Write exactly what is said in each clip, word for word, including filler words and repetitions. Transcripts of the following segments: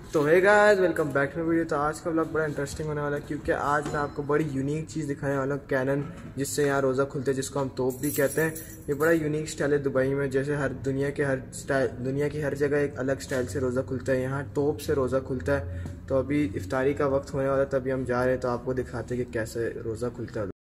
तो hey guys, welcome back to video. तो आज का व्लॉग बड़ा इंटरेस्टिंग होने वाला है क्योंकि आज मैं आपको बड़ी यूनिक चीज़ दिखाने वाला हूँ। कैनन, जिससे यहाँ रोज़ा खुलते हैं, जिसको हम तोप भी कहते हैं। ये बड़ा यूनिक स्टाइल है दुबई में। जैसे हर दुनिया के हर स्टाइल दुनिया की हर जगह एक अलग स्टाइल से रोज़ा खुलता है, यहाँ तोप से रोज़ा खुलता है। तो अभी इफ्तारी का वक्त होने वाला है, तभी हम जा रहे हैं। तो आपको दिखाते हैं कि कैसे रोज़ा खुलता है।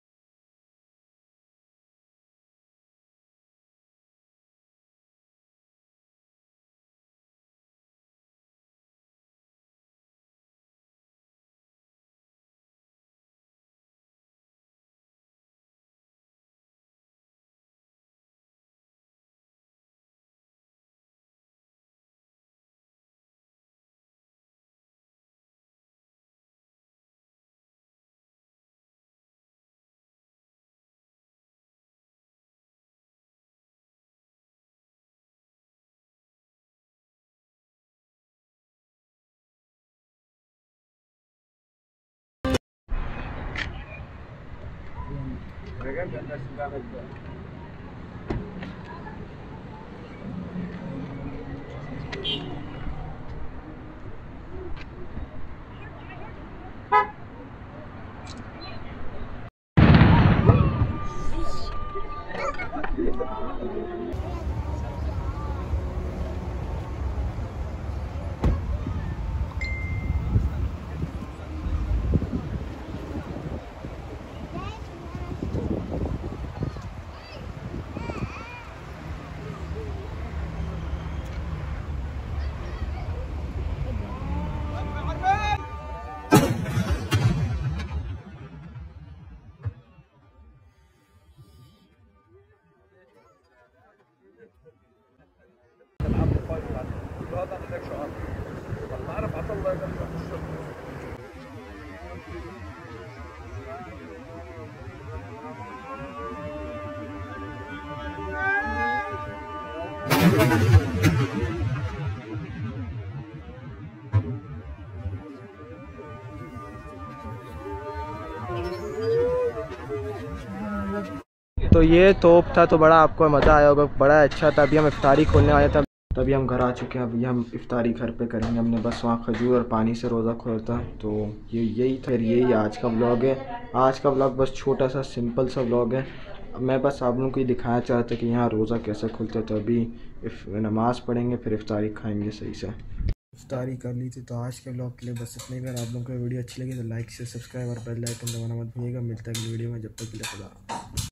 तो ये तोप था, तो बड़ा आपको मज़ा आया होगा, बड़ा अच्छा था। अभी हम इफ्तारी खोलने आए थे, तभी हम घर आ चुके हैं। अभी हम इफ्तारी घर पे करेंगे। हमने बस वहाँ खजूर और पानी से रोज़ा खोला। तो ये यही फिर यही आज का व्लॉग है। आज का व्लॉग बस छोटा सा सिंपल सा व्लॉग है। मैं बस आप लोगों को ये दिखाना चाहता कि यहाँ रोज़ा कैसे खुलता है। तो अभी नमाज़ पढ़ेंगे, फिर इफ्तारी खाएँगे सही से। इफ्तारी कर ली थी। तो आज के व्लॉग के लिए बस इतने ही। अगर आप लोगों को वीडियो अच्छी लगी तो लाइक से सब्सक्राइब और बेल आइकन दबाना मत भूलिएगा। मिलता है अगली वीडियो में, जब तक के लिए खुदा।